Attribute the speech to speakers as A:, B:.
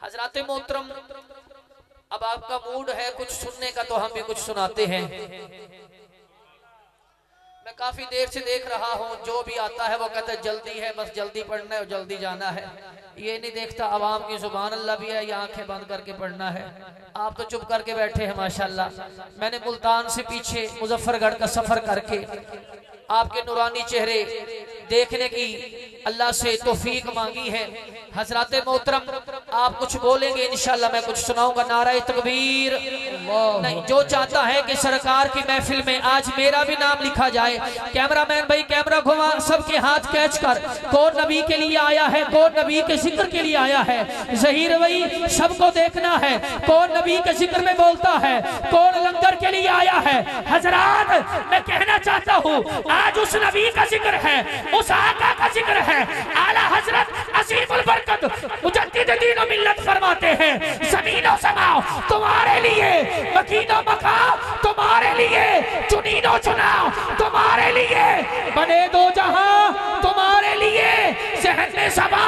A: हजरात मोहतरम, अब आपका मूड है कुछ सुनने का तो हम भी कुछ सुनाते हैं। मैं काफी देर से देख रहा हूँ, जो भी आता है वो कहता है जल्दी है, बस जल्दी पढ़ना है और जल्दी जाना है। ये नहीं देखता अवाम की जुबान अल्लाह भी है, या आंखें बंद करके पढ़ना है। आप तो चुप करके बैठे हैं माशाल्लाह। मैंने मुल्तान से पीछे मुजफ्फरगढ़ का सफर करके आपके नूरानी चेहरे देखने की अल्लाह से तौफीक मांगी है। हजरात मोहतरम, आप कुछ बोलेंगे इंशाल्लाह, मैं कुछ सुनाऊंगा। नारा तकबीर। नहीं, जो चाहता है कि सरकार की महफिल में आज मेरा भी नाम लिखा जाए, कैमरामैन भाई कैमरा घुमा, सबके हाथ कैच कर। कौन नबी के लिए आया है, कौन नबी के जिक्र के लिए आया है, जहीर भाई सबको देखना है। कौन नबी के जिक्र में बोलता है, कौन लंगर के लिए आया है। हजरात, मैं कहना चाहता हूँ आज उस नबी का जिक्र है, उस आका का जिक्र है। आला हजरत असीमुल बरकत मुजद्दिद दीन व मिल्लत फरमाते हैं, ज़मीनो समाओ तुम्हारे लिए, मकीनो मकाओ तुम्हारे लिए, चुनीनो चुनाओ तुम्हारे लिए, बने दो जहां तुम्हारे लिए, शहर में सबा